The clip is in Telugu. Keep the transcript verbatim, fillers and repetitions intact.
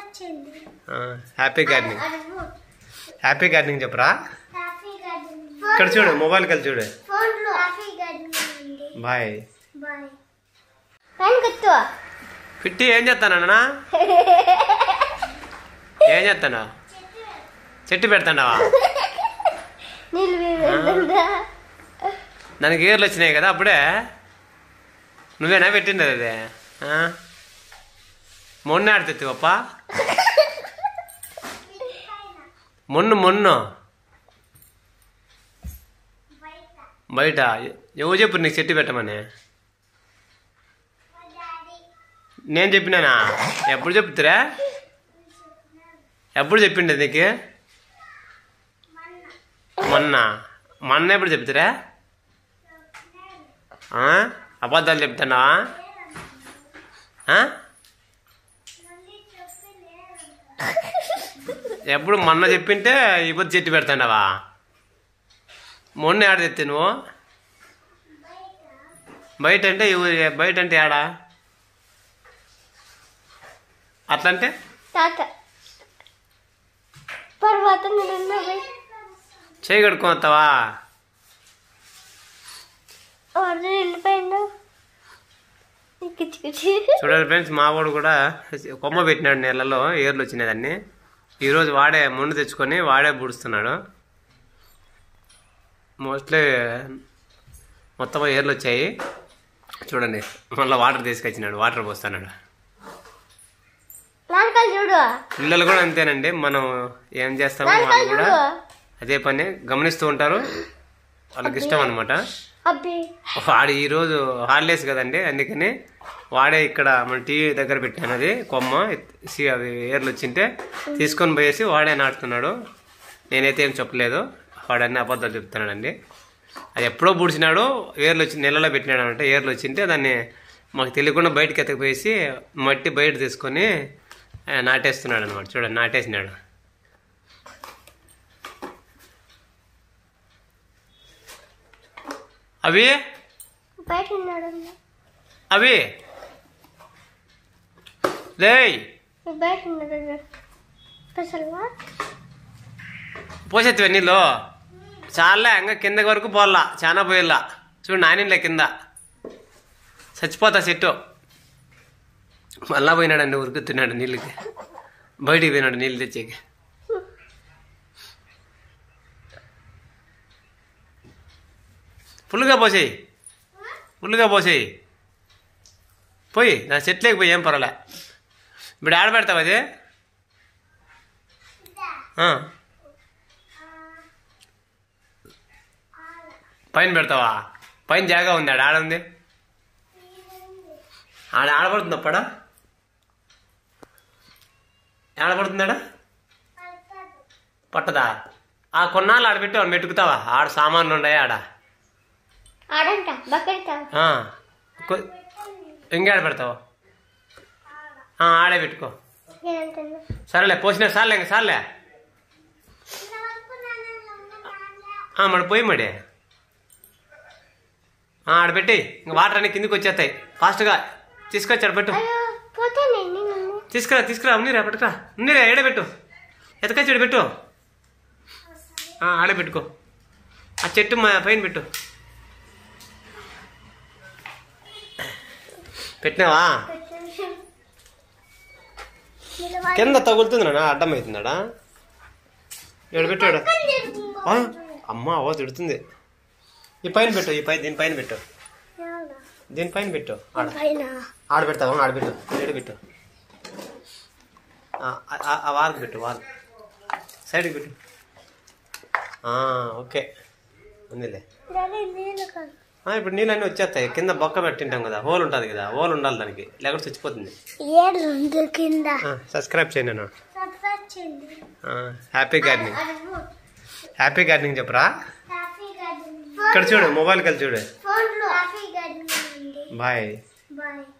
హ్యాపీ గార్డెనింగ్ హ్యాపీ గార్డెనింగ్ చెప్పరా ఇక్కడ చూడు మొబైల్ కలిసి చూడు బాయ్ పిట్టి ఏం చేస్తానన్నా ఏం చేస్తాను చెట్టు పెడతావా దానికి ఏర్లు వచ్చినాయి కదా అప్పుడే నువ్వేనా పెట్టింది అదే మొన్న ఆడుతుంది పప్ప మొన్ను మొన్ను బయట ఎవరు చెప్పు నీకు చెట్టు పెట్టమని నేను చెప్పినానా ఎప్పుడు చెప్తురా ఎప్పుడు చెప్పిండే నీకు మొన్న మొన్న ఎప్పుడు చెప్తురా అబద్ధాలు చెప్తున్నావా ఎప్పుడు మొన్న చెప్పింటే ఇప్పుడు చెట్టు పెడతాండవా మొన్న ఆడ తెత్తే నువ్వు బయట అంటే బయట అంటే ఆడా అట్లంటే చేయి కడుక్కోవస్తావా చూడాలి ఫ్రెండ్స్ మా వాడు కూడా కొమ్మ పెట్టినాడు నీళ్ళలో ఏర్లు వచ్చినాయి దాన్ని ఈరోజు వాడే ముందు తెచ్చుకొని వాడే బుడుస్తున్నాడు మోస్ట్లీ మొత్తం ఏర్లు వచ్చాయి చూడండి మళ్ళీ వాటర్ తీసుకొచ్చినాడు వాటర్ పోస్తున్నాడు పిల్లలు కూడా అంతేనండి మనం ఏం చేస్తామో వాళ్ళు కూడా అదే పని గమనిస్తూ ఉంటారు వాళ్ళకి ఇష్టం అనమాట వాడు ఈరోజు హాలిడేస్ కదండి అందుకని వాడే ఇక్కడ మన టీవీ దగ్గర పెట్టాను అది కొమ్మ అవి ఏర్లు వచ్చింటే తీసుకొని పోయేసి వాడే నాటుతున్నాడు నేనైతే ఏం చెప్పలేదు వాడన్నీ అబద్ధాలు చెప్తున్నాడండి అది ఎప్పుడో బుడిచినాడు ఏర్లు వచ్చి నెలలో పెట్టినాడు అంటే ఏర్లు వచ్చింటే దాన్ని మాకు తెలియకుండా బయటకి ఎత్తకపోయేసి మట్టి బయట తీసుకొని నాటేస్తున్నాడు అనమాట చూడండి నాటేసినాడు అవి అవి పోసేత్తివా నీళ్ళు చాలా ఇంకా కింద వరకు పోల్లా చాలా పోయిల్లా చూడు నానిలే కింద చచ్చిపోతా చెట్టు మళ్ళా పోయినాడండి ఉరుకుతున్నాడు నీళ్ళకి బయటికి పోయినాడు నీళ్ళు తెచ్చేకి ఫుల్గా పోసేయి ఫుల్గా పోసేయి పోయి నా చెట్లేకి పోయి ఏం పర్వాలే ఇప్పుడు ఆడ పెడతావు అది పైన పెడతావా పైన జాగా ఉంది ఆడ ఆడ ఉంది ఆడ ఆడబడుతుంది అప్పుడా ఆడబడుతుందాడా పట్టదా ఆ కొన్నాళ్ళు ఆడబెట్టి వాడు మెట్టుకుతావా ఆడ సామాన్లు ఉన్నాయి ఆడ ఇంకేడ పెడతావు ఆడే పెట్టుకో సరేలే పోసిన సార్లే ఇంక సార్లే మరి పోయి మడి ఆడబెట్టి ఇంక వాటర్ అన్ని కిందికి వచ్చేస్తాయి ఫాస్ట్గా తీసుకొచ్చాడు పెట్టు తీసుకురా తీసుకురా ఉన్నీరా పెట్టుకురా ఉన్నీరా ఏడబెట్టు ఎతకొచ్చాడు పెట్టు ఆడే పెట్టుకో ఆ చెట్టు మా పైన పెట్టు పెట్టినావా కింద తగులుతుంది నా అడ్డం అవుతుందాడా ఏడు పెట్టాడు అమ్మ అవో తిడుతుంది ఈ పైన పెట్టు ఈ పైన దీనిపైన పెట్టు దీనిపైన పెట్టు ఆడ ఆడ పెడతావా ఆడబెట్టు ఏడు పెట్టు ఆ వాల్కి పెట్టు వాల్ సైడ్కి పెట్టు ఓకే ఉందిలే ఇప్పుడు నీళ్ళన్నీ వచ్చేస్తాయి కింద బొక్క పెట్టింటాం కదా హోల్ ఉంటుంది కదా హోల్ ఉండాలి దానికి లేకపోతే చచ్చిపోతుంది సబ్స్క్రైబ్ చేయండి నేను హ్యాపీ గార్డెనింగ్ హ్యాపీ గార్డెనింగ్ చెప్పరా ఇక్కడ చూడు మొబైల్ కలిసి చూడు బాయ్.